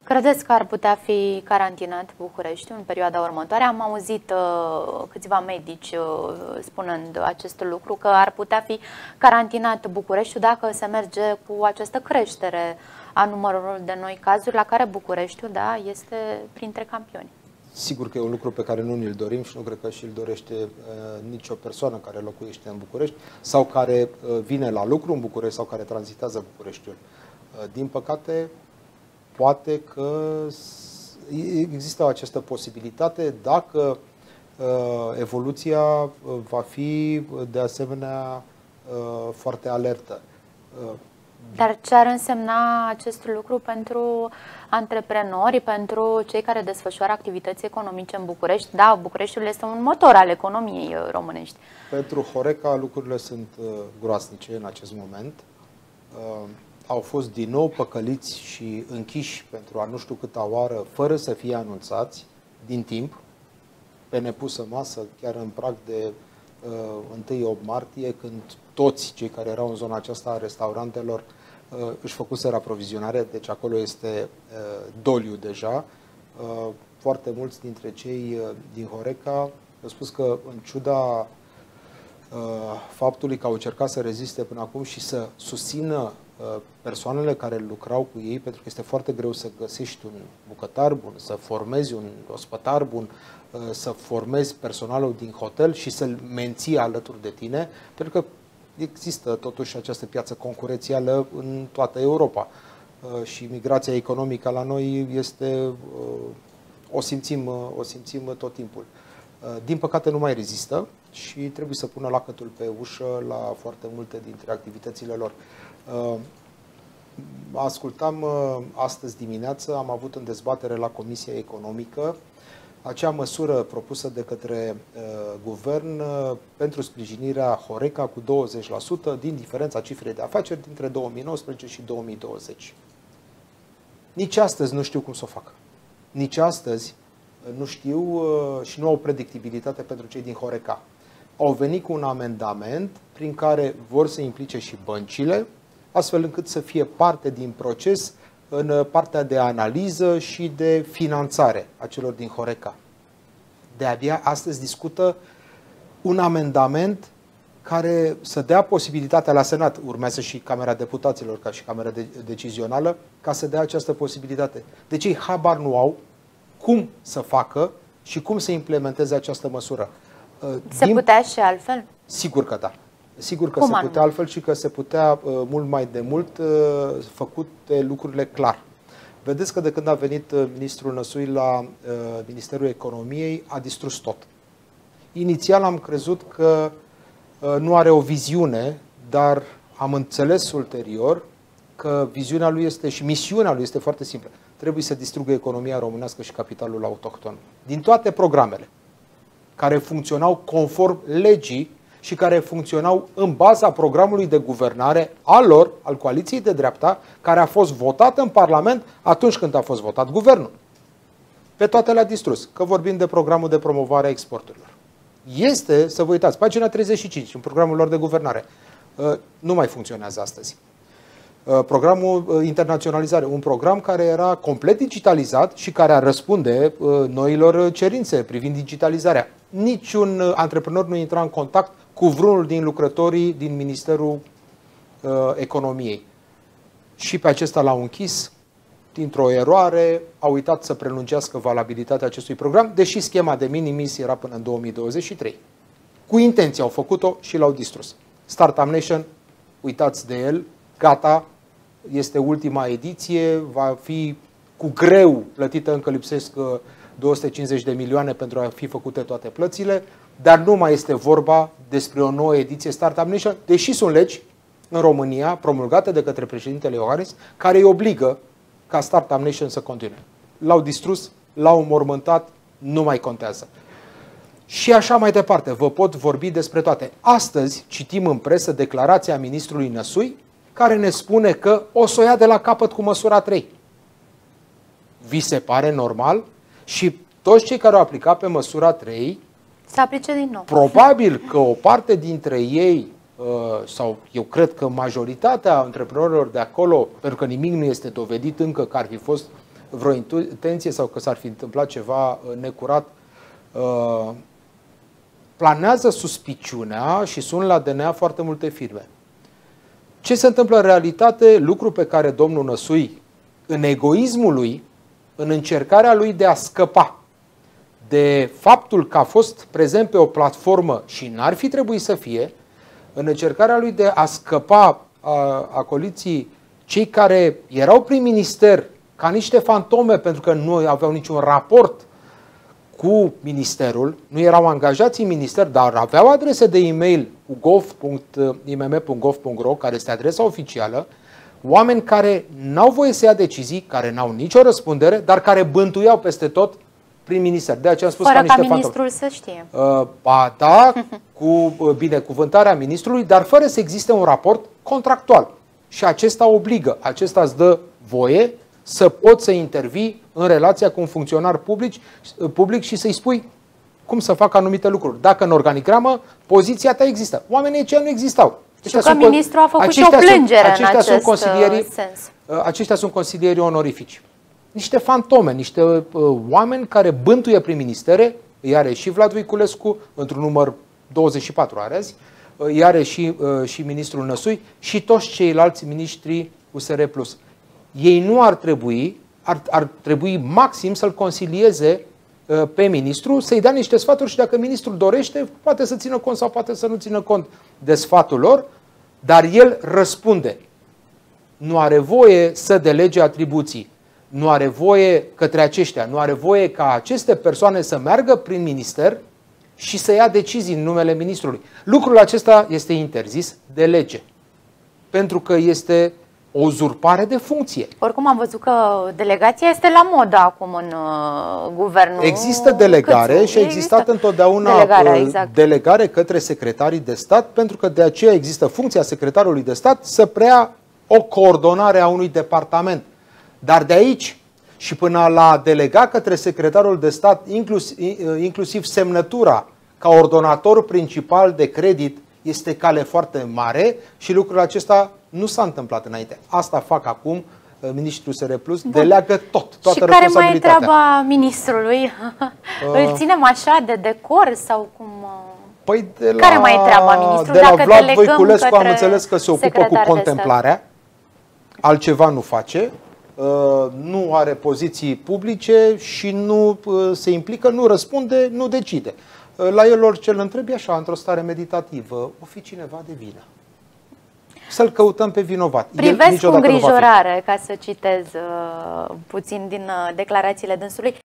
Credeți că ar putea fi carantinat Bucureștiul în perioada următoare? Am auzit câțiva medici spunând acest lucru, că ar putea fi carantinat Bucureștiul dacă se merge cu această creștere a numărului de noi cazuri, la care Bucureștiul, da, este printre campioni. Sigur că e un lucru pe care nu ni-l dorim și nu cred că și-l dorește nicio persoană care locuiește în București sau care vine la lucru în București sau care tranzitează Bucureștiul. Din păcate, poate că există această posibilitate dacă evoluția va fi de asemenea foarte alertă. Dar ce ar însemna acest lucru pentru antreprenori, pentru cei care desfășoară activități economice în București? Da, Bucureștiul este un motor al economiei românești. Pentru Horeca lucrurile sunt groaznice în acest moment. Au fost din nou păcăliți și închiși pentru a nu știu câta oară, fără să fie anunțați, din timp, pe nepusă masă, chiar în prag de 1-8 martie, când toți cei care erau în zona aceasta a restaurantelor își făcuseră aprovizionare, deci acolo este doliu deja. Foarte mulți dintre cei din Horeca au spus că, în ciuda faptului că au încercat să reziste până acum și să susțină persoanele care lucrau cu ei, pentru că este foarte greu să găsești un bucătar bun, să formezi un ospătar bun, să formezi personalul din hotel și să-l menții alături de tine, pentru că există totuși această piață concurențială în toată Europa și migrația economică la noi este, o simțim tot timpul. Din păcate nu mai rezistă și trebuie să pună lacătul pe ușă la foarte multe dintre activitățile lor. Ascultam astăzi dimineață, am avut în dezbatere la Comisia Economică acea măsură propusă de către guvern pentru sprijinirea Horeca cu 20% din diferența cifrei de afaceri dintre 2019 și 2020. Nici astăzi nu știu cum să o facă. Nici astăzi nu știu și nu au predictibilitate pentru cei din Horeca. Au venit cu un amendament prin care vor să implice și băncile, astfel încât să fie parte din proces în partea de analiză și de finanțare a celor din Horeca. De-abia astăzi discută un amendament care să dea posibilitatea la Senat, urmează și Camera Deputaților ca și Camera Decizională, ca să dea această posibilitate. Deci ei habar nu au cum să facă și cum să implementeze această măsură. Se putea și altfel? Sigur că da. Sigur că se putea altfel și că se putea mult mai de mult făcute lucrurile clar. Vedeți că de când a venit ministrul Năsui la Ministerul Economiei, a distrus tot. Inițial am crezut că nu are o viziune, dar am înțeles ulterior că viziunea lui este și misiunea lui este foarte simplă. Trebuie să distrugă economia românească și capitalul autohton. Din toate programele care funcționau conform legii și care funcționau în baza programului de guvernare al lor, al coaliției de dreapta, care a fost votat în Parlament atunci când a fost votat guvernul. Pe toate le-a distrus, că vorbim de programul de promovare a exporturilor. Este, să vă uitați, pagina 35, în programul lor de guvernare. Nu mai funcționează astăzi. Programul internaționalizare, un program care era complet digitalizat și care ar răspunde noilor cerințe privind digitalizarea. Niciun antreprenor nu intra în contact cu vreunul din lucrătorii din Ministerul Economiei. Și pe acesta l-au închis dintr-o eroare, au uitat să prelungească valabilitatea acestui program, deși schema de minimis era până în 2023. Cu intenție au făcut-o și l-au distrus. Startup Nation, uitați de el, gata, este ultima ediție, va fi cu greu plătită, încă lipsesc 250 de milioane pentru a fi făcute toate plățile, dar nu mai este vorba despre o nouă ediție Startup Nation, deși sunt legi în România promulgate de către președintele Iohannis care îi obligă ca Startup Nation să continue. L-au distrus, l-au înmormântat, nu mai contează. Și așa mai departe, vă pot vorbi despre toate. Astăzi citim în presă declarația ministrului Năsui, care ne spune că o să o ia de la capăt cu măsura 3. Vi se pare normal? Și toți cei care au aplicat pe măsura 3, să aplice din nou. Probabil că o parte dintre ei, sau eu cred că majoritatea antreprenorilor de acolo, pentru că nimic nu este dovedit încă că ar fi fost vreo intenție sau că s-ar fi întâmplat ceva necurat, planează suspiciunea și sunt la DNA foarte multe firme. Ce se întâmplă în realitate? Lucru pe care domnul Năsui, în egoismul lui, în încercarea lui de a scăpa de faptul că a fost prezent pe o platformă și n-ar fi trebuit să fie, în încercarea lui de a scăpa acoliții cei care erau prin minister ca niște fantome pentru că nu aveau niciun raport cu ministerul, nu erau angajați în minister, dar aveau adrese de e-mail gov.imm.gov.ro, care este adresa oficială, oameni care n-au voie să ia decizii, care n-au nicio răspundere, dar care bântuiau peste tot prin minister. De aceea am spus fără ca niște ministrul să știe. Ba da, cu binecuvântarea ministrului, dar fără să existe un raport contractual. Și acesta obligă, acesta îți dă voie să poți să intervii în relația cu un funcționar public și să-i spui cum să facă anumite lucruri. Dacă în organigramă, poziția ta există. Oamenii aceia nu existau. Știu că ministrul a făcut și o plângere în acest sens. Aceștia sunt consilierii onorifici. Niște fantome, niște oameni care bântuie prin ministere, îi are și Vlad Voiculescu, într-un număr 24 are azi, îi are și ministrul Năsui și toți ceilalți miniștri USR+. Ei nu ar trebui maxim să-l consilieze pe ministru, să-i dea niște sfaturi și dacă ministrul dorește, poate să țină cont sau poate să nu țină cont de sfatul lor, dar el răspunde. Nu are voie să delege atribuții. Nu are voie către aceștia, nu are voie ca aceste persoane să meargă prin minister și să ia decizii în numele ministrului. Lucrul acesta este interzis de lege, pentru că este o uzurpare de funcție. Oricum am văzut că delegația este la modă acum în guvernul. Există delegare și a existat întotdeauna delegare către secretarii de stat, pentru că de aceea există funcția secretarului de stat să preia o coordonare a unui departament. Dar de aici și până la delega către secretarul de stat, inclusiv semnătura ca ordonator principal de credit, este cale foarte mare și lucrul acesta nu s-a întâmplat înainte. Asta fac acum ministrul SR+, deleagă toată responsabilitatea. Și care mai e treaba ministrului? Îl ținem așa de decor sau cum? Păi care mai e treaba ministrului? De la Vlad Voiculescu am înțeles că se ocupă cu contemplarea, altceva nu face, nu are poziții publice și nu se implică, nu răspunde, nu decide. La el orice îl întrebi așa, într-o stare meditativă, o fi cineva de vină. Să-l căutăm pe vinovat. Privesc cu îngrijorare, ca să citez puțin din declarațiile dânsului.